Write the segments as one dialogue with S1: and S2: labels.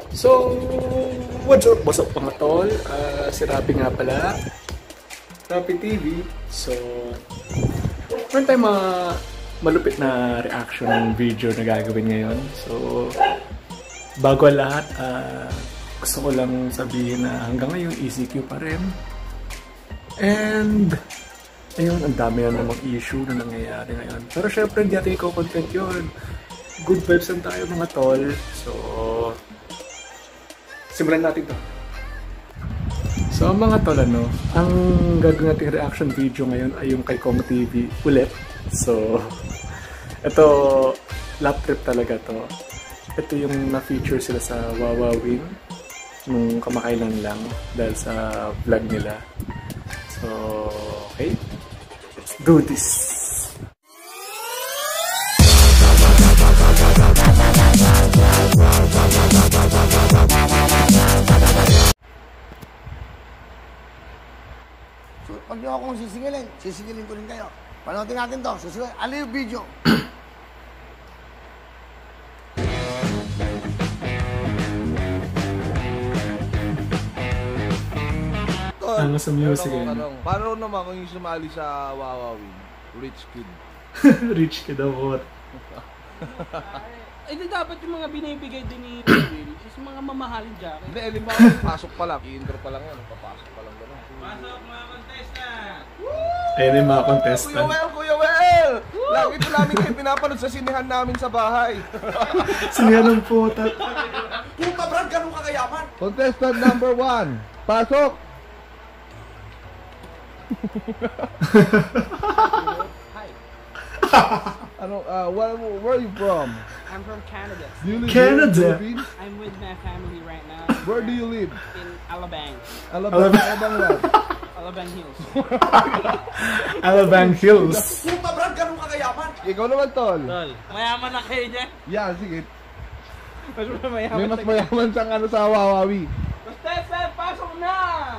S1: So, what's up mga tol? Si Rapi nga pala. Rapi TV. So, meron tayong mga malupit na reaction video na gagawin ngayon. So, bago lahat, gusto ko lang sabihin na hanggang ngayon ECQ pa rin. And, ayun, ang dami na namang issue na nangyayari ngayon. Pero syempre, hindi natin i-content yun. Good vibes lang tayo mga tol. So, simulan natin to. So mga tol, ang gagawin natin reaction video ngayon ay yung kay Kong TV ulit. So, ito, lap trip talaga to. Ito yung na-feature sila sa Wawawin nung kamakailan lang dahil sa vlog nila. So, okay, let's do this!
S2: So, pag nyo akong sisingilin ko rin kayo. Panoodin natin to. Susunod, ano yung video?
S1: Ano sa music yan?
S3: Paano naman kung yung sumali sa Wawawin? Rich kid.
S1: Rich kid ako.
S4: Eh, dapat yung mga binibigay din ni Will is mga mamahalin jacket.
S3: Hindi, elimbawa, pasok pa lang. I-intro pa lang yan. Papasok pa lang gano'n.
S4: Pasok mga contestant!
S1: Ayun yung mga contestant.
S3: Kuya Well! Lagi ko namin kayo pinapanood sa sinehan namin sa bahay.
S1: Sinihan ng puta.
S2: Puta, Brad, ganun ka kayaman?
S3: Contestant number 1. Pasok!
S4: Hi,
S3: Where are you from?
S4: I'm from Canada.
S3: Do you live
S1: Canada.
S3: here in the Philippines?
S4: I'm with my family right now.
S3: Where do you live?
S4: In Alabang.
S3: Alabang what?
S4: Alabang Hills.
S1: Alabang Hills.
S2: Puta, Brad, ganun ka kayaman?
S3: Ikaw naman, Tol.
S4: Tol, mayaman na kayo niya.
S3: Yeah, sige.
S4: Mas mayaman
S3: May mas mayaman siyang ano sa Wawawi.
S4: Contestant, pasok na!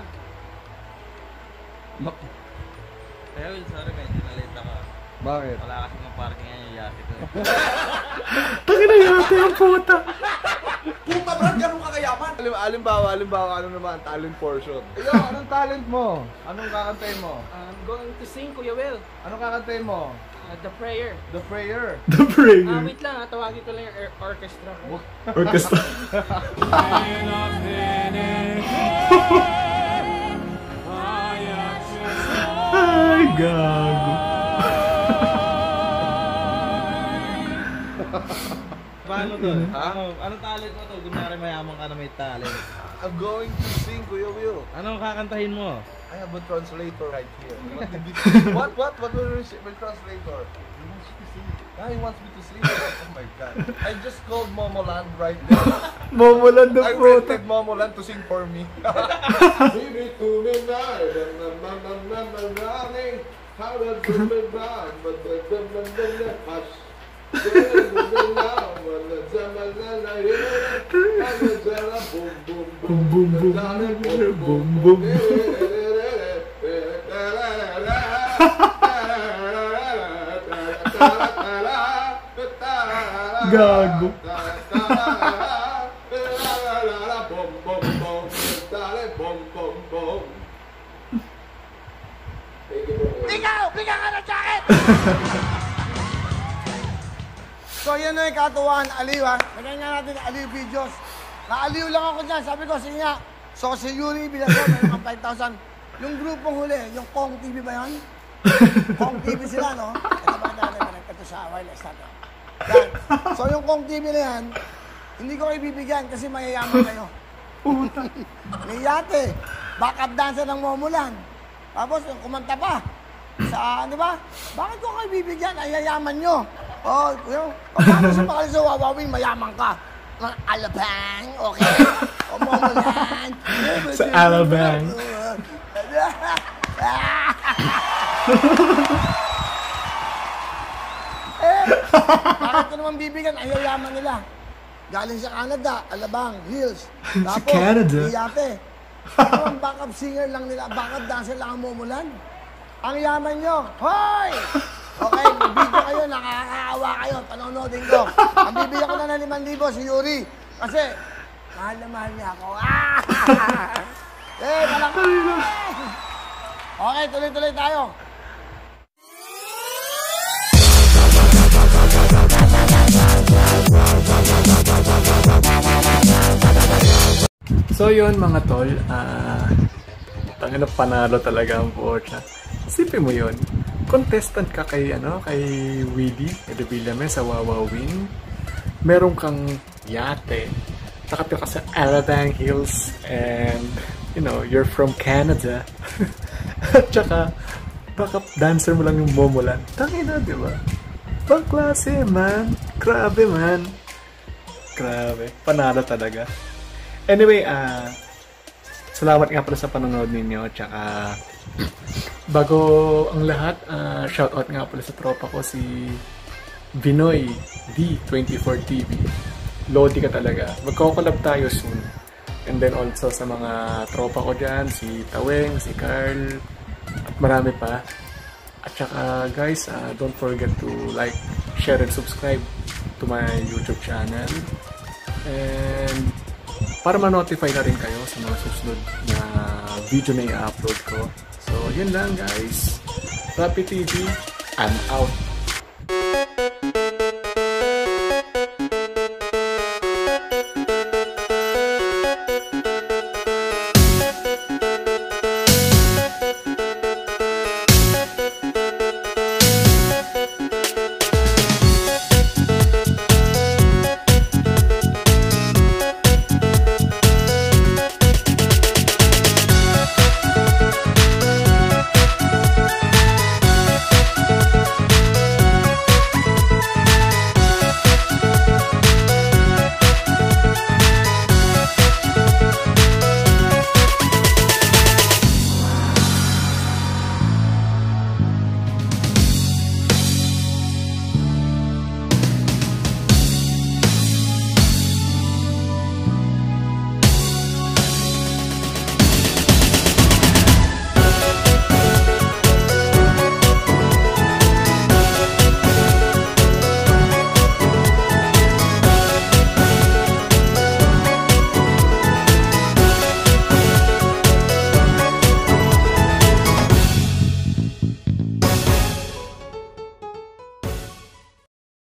S5: Kaya Will, sorry medyo nalate ako.
S3: Bakit?
S5: Wala kasi ng parking yan yung jacket ko.
S1: Tangina yate ang puta.
S2: Puta, Brad, ganun ka kayaman?
S3: Alimbawa, ano naman, talent portion. Iyo, anong talent mo? Anong kakantayin mo?
S4: I'm going to sing, Kuya Will.
S3: Anong kakantayin mo?
S4: The prayer.
S3: The Prayer.
S1: The prayer.
S4: Wait lang, tawagin ko lang yung orchestra.
S1: Orchestra. Ay, gago.
S5: Paano to?
S3: Ha?
S5: Anong talent mo to? Kunwari mayaman ka na may talent.
S3: I'm going to sing, Kuya Will.
S5: Anong kakantahin mo?
S3: I have a translator right here. What will you say? My translator? He wants you to sing. He wants me to sing. Oh my God. I just called Momoland right there.
S1: Momoland the
S3: I
S1: puta.
S3: rented Momoland to sing for me. Baby, to me now, how does it be done? But the hush.
S1: Boom, boom, boom. Boom, boom. Gago.
S2: Ikaw! Bigyan ka ng jacket! So, yan na yung katuwaan, aliw ha. Lagyan nga natin ang aliw videos. Naaliw lang ako dyan. Sabi ko, sige nga. So, si Yuri Bilaso, may mga 5,000. Yung grupong huli, yung Kong TV ba yun? Kong TV sila, no? Ito ba natin, ito sa wireless natin. Yan. So, yung Kong TV na yan, hindi ko kayo bibigyan kasi mayayaman kayo. May yate. Backup dancer ng Momoland. Tapos, yung kumanta pa. Sa, ano ba? Bakit ko kayo bibigyan? Ay, yayaman nyo. Oh, yung, paano sa pakali sa Wawawin, mayaman ka? Mga Alabang, okay? O Momoland.
S1: Sa Alabang.
S2: Bakit ko naman bibigyan? Ay, yayaman nila. Galing sa Canada, Alabang, Hills.
S1: Sa Canada?
S2: Iyate. Ano ang backup singer lang nila, backup dancer lang ang Momoland. Ang yaman nyo, hoy! Okay, may video kayo, nakakaawa kayo, panonoodin ko. Ang bibigyan ko na ng 5,000 si Yuri. Kasi, Mahal na mahal niya ako. Palakpak! Okay, tuloy-tuloy tayo.
S1: So yun mga tol, tangina panalo talaga ang Porsche. Isipin mo yun, contestant ka kay Willie Villame sa Wawawin. Meron kang yate, nakapira ka sa Alabang Hills, and you're from Canada. At saka, backup dancer mo lang yung Momoland. Tangina, di ba? Pang klase, man. Grabe, man. Grabe. Panalo talaga. Anyway, salamat nga pala sa panonood ninyo. Tsaka, bago ang lahat, shoutout nga pala sa tropa ko, si Vinoy D24 TV. Lodi ka talaga. Magko-collab tayo soon. And then also sa mga tropa ko dyan, si Taweng, si Carl, at marami pa. At saka guys, don't forget to like, share, and subscribe to my YouTube channel. And para ma-notify na rin kayo sa mga susunod na video na i-upload ko. So, yun lang guys. Rappi TV, I'm out.